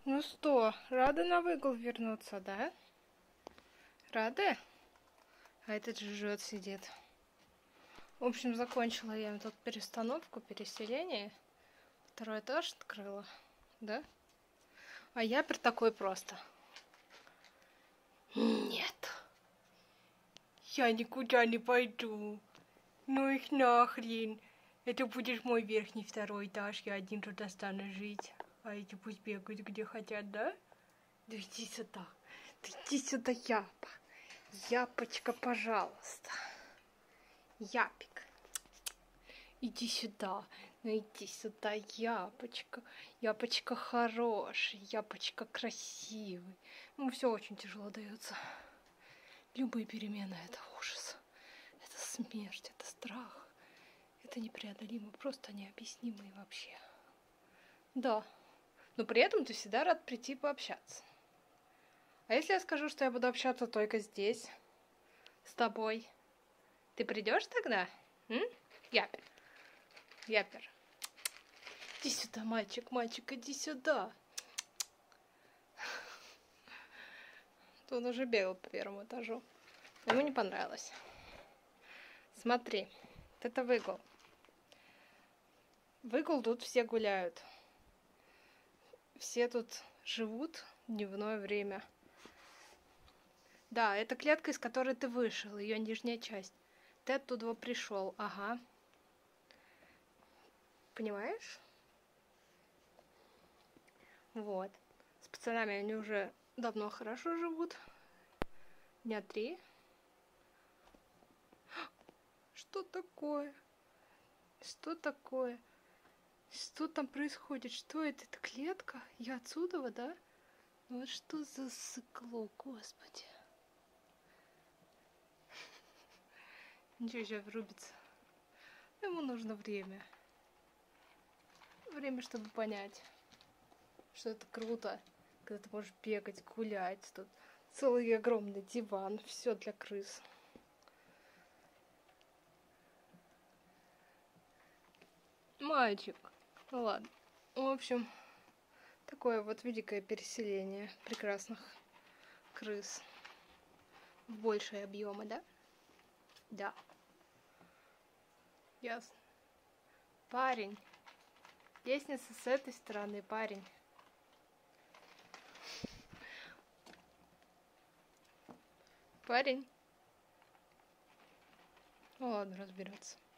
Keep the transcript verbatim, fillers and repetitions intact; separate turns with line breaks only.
Ну что, рады на выгул вернуться, да? Рады? А этот же жжет сидит. В общем, закончила я им тут перестановку, переселение. Второй этаж открыла, да? А я при такой просто. Нет. Я никуда не пойду. Ну их нахрен. Это будет мой верхний второй этаж. Я один тут останусь жить. А эти пусть бегают где хотят, да? Да иди сюда. Да иди сюда, Япа. Япочка, пожалуйста. Япик. Иди сюда. Ну иди сюда, Япочка. Япочка хороший. Япочка красивый. Ему все очень тяжело дается. Любые перемены — это ужас. Это смерть, это страх. Это непреодолимо, просто необъяснимый вообще. Да. Но при этом ты всегда рад прийти пообщаться. А если я скажу, что я буду общаться только здесь, с тобой, ты придешь тогда? М? Япер. Япер. Иди сюда, мальчик, мальчик, иди сюда. То он уже бегал по первому этажу. Ему не понравилось. Смотри, это выгул. Выгул тут все гуляют. Все тут живут в дневное время. Да, это клетка, из которой ты вышел, ее нижняя часть. Ты оттуда пришел, ага. Понимаешь? Вот. С пацанами они уже давно хорошо живут. Дня три. Что такое? Что такое? Что там происходит? Что это? Это клетка? Я отсюда, да? Ну вот что за сыкло, господи. Ничего, сейчас врубится. Ему нужно время. Время, чтобы понять, что это круто, когда ты можешь бегать, гулять. Тут целый огромный диван, все для крыс. Мальчик. Ну ладно. В общем, такое вот великое переселение прекрасных крыс в большие объемы, да? Да. Ясно. Парень. Лестница с этой стороны, парень. Парень. Ну ладно, разберется.